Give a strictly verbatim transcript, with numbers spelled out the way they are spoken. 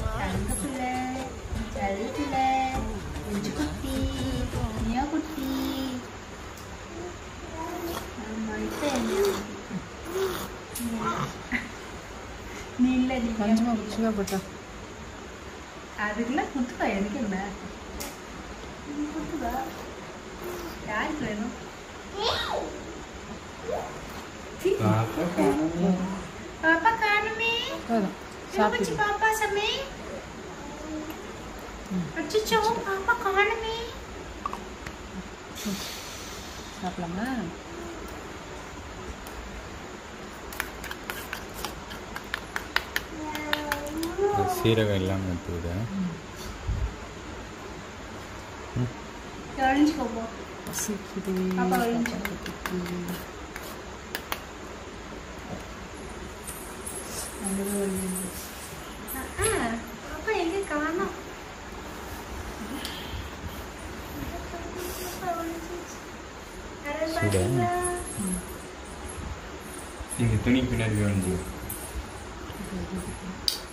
தங்கப்பிள்ளை, செல்லப்பிள்ளை, குஞ்சு குட்டி, மியா குட்டி. ஆமா, இப்ப என்ன? நீ இல்ல, நீ கொஞ்சமா உச்சிவா போட்டா அதுக்கெல்லாம் குத்துக்கா. எனக்கு என்ன குத்துக்கா? யாருக்கு வேணும்? பாப்பா காணுமே. சாப்பிட்டு பாப்பா சமே. அச்சச்சோ, பாப்பா காணுமே. சாப்பிடலாமா? சீரகம் இல்லாமல் எடுத்துக்கிட்ட ஒழிஞ்சுக்கோ போ. பாப்பா ஒழிஞ்சு. பாப்பா எங்க காணோம்? நீங்கள் துணி பின்னாடி ஒழிஞ்சு